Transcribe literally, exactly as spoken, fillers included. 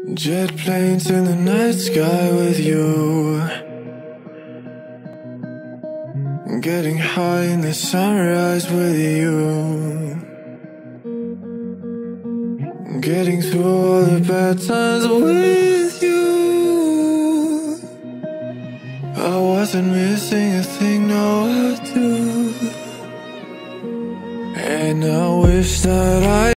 Jet planes in the night sky with you, getting high in the sunrise with you, getting through all the bad times with you. I wasn't missing a thing, no I do. And I wish that I